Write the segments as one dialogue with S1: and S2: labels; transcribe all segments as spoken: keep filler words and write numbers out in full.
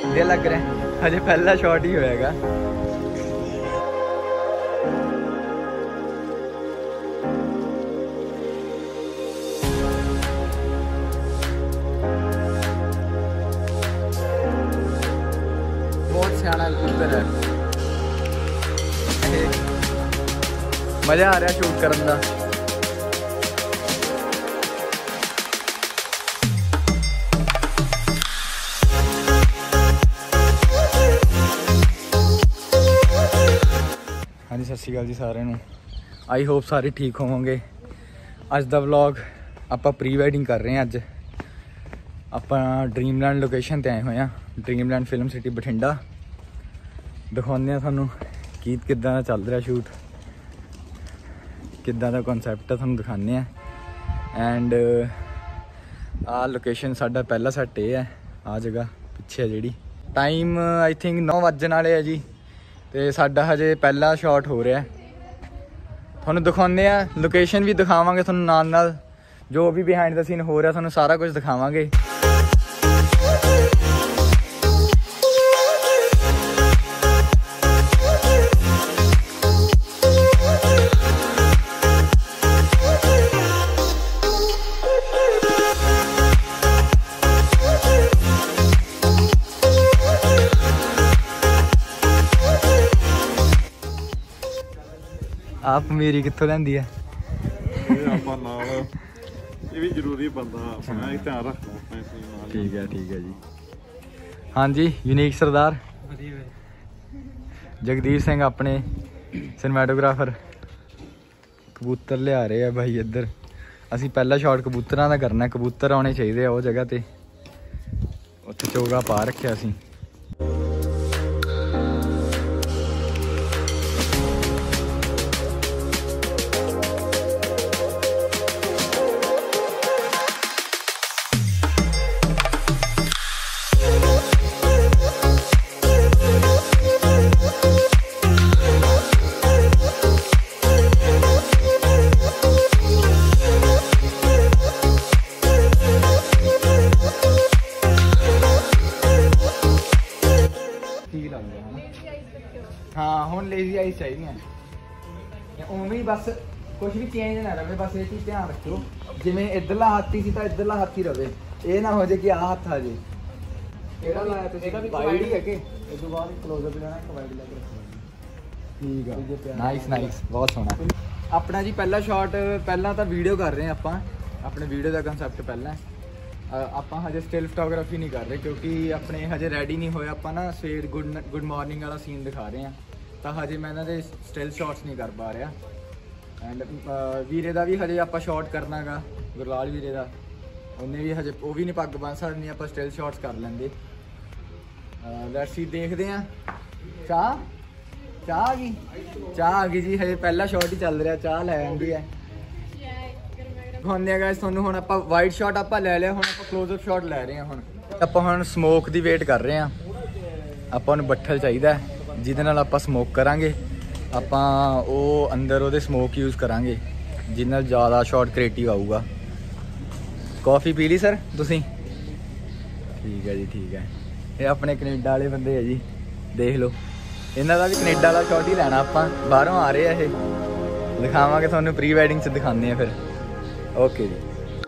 S1: ये लग रहा है हजे पहला शॉट ही होएगा। बहुत सियाना कबूतर है, मजा आ रहा शूट करने का। हाँ जी, सत श्री अकाल जी सारे नूं। आई होप सारे ठीक होवोगे। अज दा व्लॉग आपां प्री वैडिंग कर रहे हैं। अज आपां ड्रीमलैंड लोकेशन ते आए हुए हैं, ड्रीमलैंड फिल्म सिटी बठिंडा। दिखाने हैं थानू कि किद्दां दा चल रहा शूट, किद्दां दा कॉन्सैप्ट है, थानू दिखाने हैं। एंड आ लोकेशन साडा पहला सैट ये है, आ जगह पिछे है जिहड़ी। टाइम आई थिंक नौ वजन वाले है जी, तो साडा हजे पहला शॉट हो रहा है। थोनू दिखाने हैं, लोकेशन भी दिखावांगे थोनू, नाल नाल जो भी बिहाइंड द सीन हो रहा थोनू सारा कुछ दिखावांगे। आप मेरी कित्थों लैंदी है?
S2: ये भी जरूरी बंदा अपना ध्यान रखना।
S1: ठीक है ठीक है जी। हाँ जी, यूनीक सरदार जगदीप सिंह अपने सिनेमैटोग्राफर कबूतर लिया रहे हैं भाई इधर। असी पहला शॉट कबूतरां दा करना, कबूतर आने चाहिए वो जगह ते, उत्थे चोगा पा रखिया असी। हाँ हुण लेजी आइस चाहिए उवें ही, बस कुछ भी चेंज ना रहे, बस ये चीज़ ध्यान रखो। जिवें इधरला हाथी सी तो इधरला हाथी रहे, ये ना हो जाए कि आ हाथ आ जाए। केड़ा लाया तुसीं? वाइड ही है कि इस तो बाद क्लोजअप लेना, एक वाइड लेके ठीक है। नाइस नाइस, बहुत सोहना। अपना जी पहला शॉट, पहला तो वीडियो कर रहे हैं आपां, अपने वीडियो का कंसैप्ट पहला है। ਆਪਾਂ ਹਜੇ ਸਟਿਲ ਫੋਟੋਗ੍ਰਾਫੀ ਨਹੀਂ ਕਰ ਰਹੇ ਕਿਉਂਕਿ ਆਪਣੇ ਹਜੇ ਰੈਡੀ ਨਹੀਂ ਹੋਏ। ਆਪਾਂ ਨਾ ਸਵੇਰ ਗੁੱਡ ਗੁੱਡ ਮਾਰਨਿੰਗ ਵਾਲਾ ਸੀਨ ਦਿਖਾ ਰਹੇ ਹਾਂ, ਤਾਂ ਹਜੇ ਮੈਂ ਇਹਨਾਂ ਦੇ ਸਟਿਲ ਸ਼ਾਟਸ ਨਹੀਂ ਕਰ ਪਾ ਰਿਹਾ। ਐਂਡ ਵੀਰੇ ਦਾ ਵੀ ਹਜੇ ਆਪਾਂ ਸ਼ਾਟ ਕਰਨਾ ਗਾ, ਗੁਰਲਾਲ ਵੀਰੇ ਦਾ, ਉਹਨੇ ਵੀ ਹਜੇ ਉਹ ਵੀ ਨਹੀਂ ਪੱਗ ਬੰਨ੍ਹ ਸਕਦੇ, ਨਹੀਂ ਆਪਾਂ ਸਟਿਲ ਸ਼ਾਟਸ ਕਰ ਲੈਂਦੇ। ਲੈਟਸ ਸੀ, ਦੇਖਦੇ ਹਾਂ। ਚਾਹ ਚਾਹ ਆ ਗਈ, ਚਾਹ ਆ ਗਈ ਜੀ। ਹਜੇ ਪਹਿਲਾ ਸ਼ਾਟ ਹੀ ਚੱਲ ਰਿਹਾ, ਚਾਹ ਲੈ ਆਂਦੀ ਹੈ। ਦਿਖਾਉਂਦੇ ਗਾਇਸ ਤੁਹਾਨੂੰ। ਹੁਣ ਆਪਾਂ ਵਾਈਡ ਸ਼ਾਟ ਆਪਾਂ ਲੈ ਲਿਆ, ਹੁਣ ਆਪਾਂ ਕਲੋਜ਼ਅਪ ਸ਼ਾਟ ਲੈ ਰਹੇ ਹਾਂ। ਹੁਣ ਆਪਾਂ ਹੁਣ ਸਮੋਕ ਦੀ ਵੇਟ ਕਰ ਰਹੇ ਹਾਂ। ਆਪਾਂ ਨੂੰ ਬੱਠਲ ਚਾਹੀਦਾ ਜਿਹਦੇ ਨਾਲ ਆਪਾਂ ਸਮੋਕ ਕਰਾਂਗੇ। ਆਪਾਂ ਉਹ ਅੰਦਰ ਉਹਦੇ ਸਮੋਕ ਯੂਜ਼ ਕਰਾਂਗੇ ਜਿਹਦੇ ਨਾਲ ਜ਼ਿਆਦਾ ਸ਼ਾਟ ਕ੍ਰੀਏਟਿਵ ਆਊਗਾ। ਕੌਫੀ ਪੀ ਲਈ ਸਰ ਤੁਸੀਂ? ਠੀਕ ਹੈ ਜੀ ਠੀਕ ਹੈ। ਇਹ ਆਪਣੇ ਕੈਨੇਡਾ ਵਾਲੇ ਬੰਦੇ ਹੈ ਜੀ, ਦੇਖ ਲਓ। ਇਹਨਾਂ ਦਾ ਵੀ ਕੈਨੇਡਾ ਵਾਲਾ ਸ਼ਾਟ ਹੀ ਲੈਣਾ ਆਪਾਂ, ਬਾਹਰੋਂ ਆ ਰਹੇ ਆ ਇਹ। ਦਿਖਾਵਾਂਗੇ ਤੁਹਾਨੂੰ, ਪ੍ਰੀ ਵੈਡਿੰਗ 'ਚ ਦਿਖਾਉਂਦੇ ਆ ਫਿਰ। ओके जी,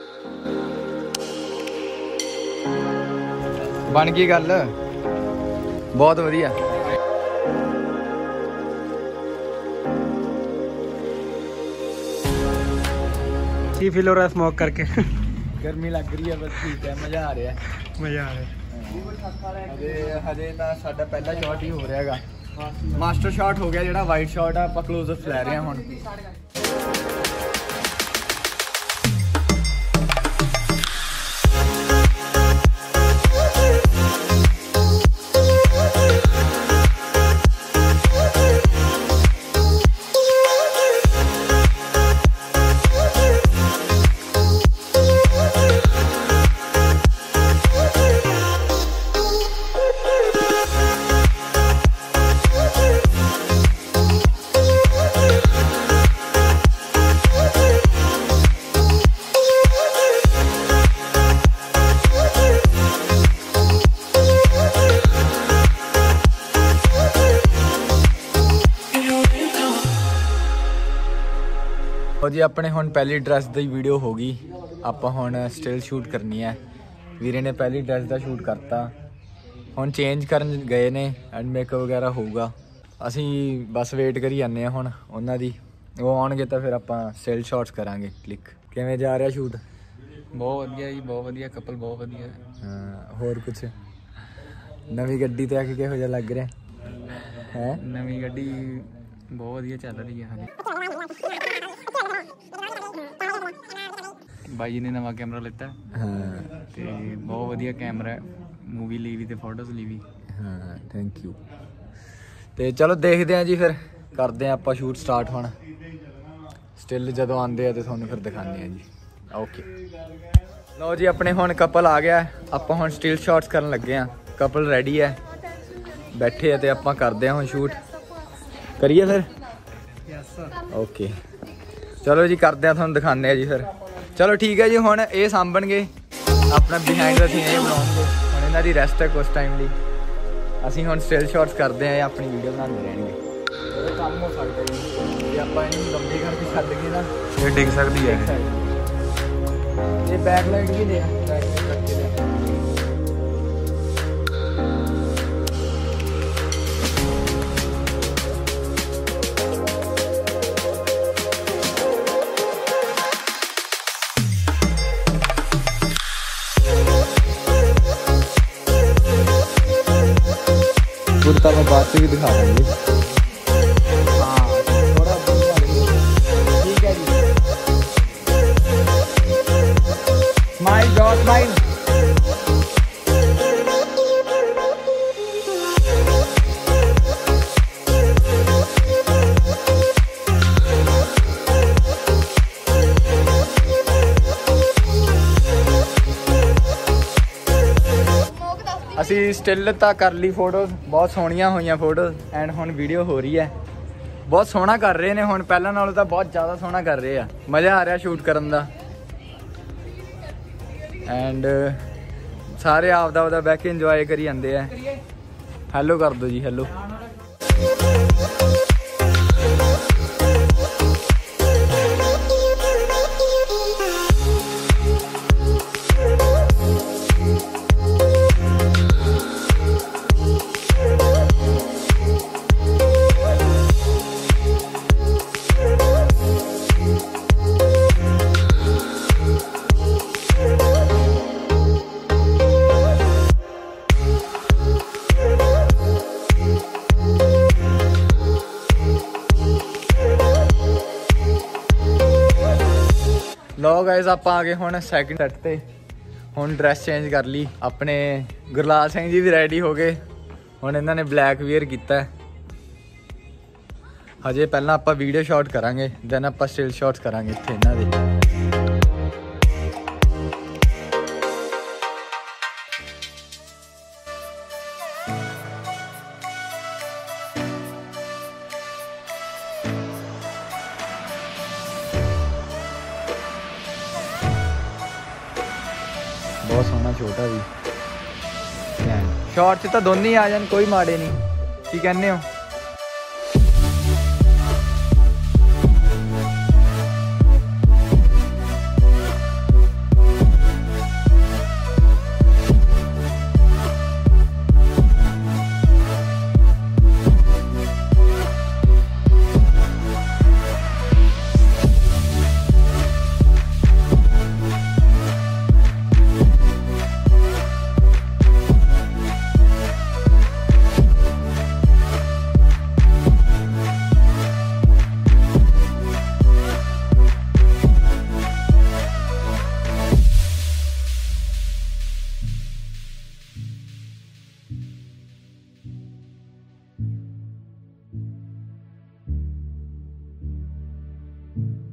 S1: बन गई गल, बहुत वधिया।
S3: की फील हो रहा है स्मोक करके?
S1: गर्मी लग रही है, बस ठीक है, मज़ा आ रहा है,
S3: मज़ा आ रहा है।
S1: हजे हजे तो साडा पहला शॉट ही हो रहा है, मास्टर शॉट हो गया। जो वाइट शॉट है आप क्लोजअप लै रहे हैं हुण। ਉਹ ਜੀ ਆਪਣੇ ਹੁਣ ਪਹਿਲੀ ਡਰੈਸ ਦੀ ਵੀਡੀਓ ਹੋ ਗਈ। ਆਪਾਂ ਹੁਣ ਸਟਿਲ ਸ਼ੂਟ ਕਰਨੀ ਹੈ। ਵੀਰੇ ਨੇ ਪਹਿਲੀ ਡਰੈਸ ਦਾ ਸ਼ੂਟ ਕਰਤਾ, ਹੁਣ ਚੇਂਜ ਕਰਨ ਗਏ ਨੇ ਐਂਡ ਮੇਕਅਪ ਵਗੈਰਾ ਹੋਊਗਾ। ਅਸੀਂ ਬਸ ਵੇਟ ਕਰੀ ਜਾਂਦੇ ਹਾਂ ਹੁਣ ਉਹਨਾਂ ਦੀ, ਉਹ ਆਉਣਗੇ ਤਾਂ ਫਿਰ ਆਪਾਂ ਸਟਿਲ ਸ਼ਾਟਸ ਕਰਾਂਗੇ ਕਲਿੱਕ। ਕਿਵੇਂ ਜਾ ਰਿਹਾ ਸ਼ੂਟ?
S3: ਬਹੁਤ ਵਧੀਆ ਜੀ, ਬਹੁਤ ਵਧੀਆ ਕਪਲ, ਬਹੁਤ ਵਧੀਆ।
S1: ਹਾਂ, ਹੋਰ ਕੁਛ ਨਵੀਂ ਗੱਡੀ ਤੇ ਆ ਕੇ ਕਿਹੋ ਜਿਹਾ ਲੱਗ ਰਿਹਾ ਹੈ?
S3: ਨਵੀਂ ਗੱਡੀ ਬਹੁਤ ਵਧੀਆ ਚੱਲ ਰਹੀ ਹੈ। ਬਾਈ ਜੀ ਨੇ ਨਵਾਂ ਕੈਮਰਾ ਲਿੱਤਾ
S1: ਹਾਂ
S3: ਤੇ ਬਹੁਤ ਵਧੀਆ ਕੈਮਰਾ ਹੈ, ਮੂਵੀ ਲਈ ਵੀ ਤੇ ਫੋਟੋਜ਼ ਲਈ ਵੀ।
S1: ਹਾਂ ਥੈਂਕ ਯੂ। ਤੇ ਚਲੋ ਦੇਖਦੇ ਹਾਂ ਜੀ, ਫਿਰ ਕਰਦੇ ਹਾਂ ਆਪਾਂ ਸ਼ੂਟ ਸਟਾਰਟ। ਹੁਣ ਸਟਿਲ ਜਦੋਂ ਆਉਂਦੇ ਆ ਤੇ ਤੁਹਾਨੂੰ ਫਿਰ ਦਿਖਾਉਂਦੇ ਹਾਂ ਜੀ। ਓਕੇ ਲਓ ਜੀ, ਆਪਣੇ ਹੁਣ ਕਪਲ ਆ ਗਿਆ। ਆਪਾਂ ਹੁਣ ਸਟਿਲ ਸ਼ਾਟਸ ਕਰਨ ਲੱਗੇ ਹਾਂ। ਕਪਲ ਰੈਡੀ ਹੈ, ਬੈਠੇ ਆ ਤੇ ਆਪਾਂ ਕਰਦੇ ਹਾਂ ਹੁਣ ਸ਼ੂਟ। ਕਰੀਏ ਫਿਰ? ਓਕੇ ਚਲੋ ਜੀ, ਕਰਦੇ ਹਾਂ, ਤੁਹਾਨੂੰ ਦਿਖਾਉਂਦੇ ਆ ਜੀ ਫਿਰ। ਚਲੋ ਠੀਕ ਹੈ ਜੀ, ਹੁਣ ਇਹ ਸਾਂਭਣਗੇ ਆਪਣਾ ਬਿਹਾਈਂਡ ਦਾ ਸੀਨ ਇਹ ਬਣਾਉਣਗੇ। ਹੁਣ ਇਹਨਾਂ ਦੀ ਰੈਸਟ ਹੈ ਕੁਛ ਟਾਈਮ ਲਈ। ਅਸੀਂ ਹੁਣ ਸਟਿਲ ਸ਼ਾਟਸ ਕਰਦੇ ਹਾਂ, ਆਪਣੀ ਵੀਡੀਓ ਬਣਾਉਂਦੇ ਰਹਿਣਗੇ। ਇਹ ਕੰਮ ਹੋ ਸਕਦਾ ਜੀ ਜੇ ਆਪਾਂ ਇਹਨੂੰ ਲੰਬੀ ਕਰਕੇ ਛੱਡ ਗਏ ਨਾ,
S3: ਇਹ ਡਿੱਗ ਸਕਦੀ ਹੈ।
S1: ਇਹ ਬੈਕ ਲਾਈਟ ਵੀ ਦੇ ਬੈਕ ਲਾਈਟ ਰੱਖ ਕੇ ਦੇ। कुर्ता मैं बाद से भी दिखा देंगे। हाँ थोड़ा ठीक है जी। Smile dot smile. ਅਸੀਂ ਸਟਿਲ ਤਾਂ ਕਰ ਲਈ ਫੋਟੋਜ਼, ਬਹੁਤ ਸੋਹਣੀਆਂ ਹੋਈਆਂ ਫੋਟੋਜ਼। ਐਂਡ ਹੁਣ ਵੀਡੀਓ ਹੋ ਰਹੀ ਹੈ। ਬਹੁਤ ਸੋਹਣਾ ਕਰ ਰਹੇ ਨੇ ਹੁਣ, ਪਹਿਲਾਂ ਨਾਲੋਂ ਤਾਂ ਬਹੁਤ ਜ਼ਿਆਦਾ ਸੋਹਣਾ ਕਰ ਰਹੇ ਆ। ਮਜ਼ਾ ਆ ਰਿਹਾ ਸ਼ੂਟ ਕਰਨ ਦਾ। ਐਂਡ ਸਾਰੇ ਆਪਦਾ ਆਪਦਾ ਬਹਿ ਕੇ ਇੰਜੋਏ ਕਰੀ ਜਾਂਦੇ ਆ। ਹੈਲੋ ਕਰ ਦਿਓ ਜੀ, ਹੈਲੋ। ਲੋ ਗਾਇਸ, ਆਪਾਂ ਆ ਗਏ ਹੁਣ ਸੈਕਿੰਡ ਸੈੱਟ ਤੇ। ਹੁਣ ਡਰੈਸ ਚੇਂਜ ਕਰ ਲਈ। ਆਪਣੇ ਗੁਰਲਾਲ ਸਿੰਘ ਜੀ ਵੀ ਰੈਡੀ ਹੋ ਗਏ। ਹੁਣ ਇਹਨਾਂ ਨੇ ਬਲੈਕ ਵੀਅਰ ਕੀਤਾ। ਹਜੇ ਪਹਿਲਾਂ ਆਪਾਂ ਵੀਡੀਓ ਸ਼ਾਟ ਕਰਾਂਗੇ, ਦੈਨ ਆਪਾਂ ਸਟਿਲ ਸ਼ਾਟਸ ਕਰਾਂਗੇ ਇੱਥੇ ਇਹਨਾਂ ਦੇ। ਬਹੁਤ ਸੋਹਣਾ ਛੋਟਾ ਵੀ ਸ਼ਾਰਟ 'ਚ ਤਾਂ ਦੋਨੇ ਹੀ ਆ ਜਾਣ, ਕੋਈ ਮਾੜੇ ਨਹੀਂ। ਕੀ ਕਹਿੰਦੇ ਹੋ?
S4: you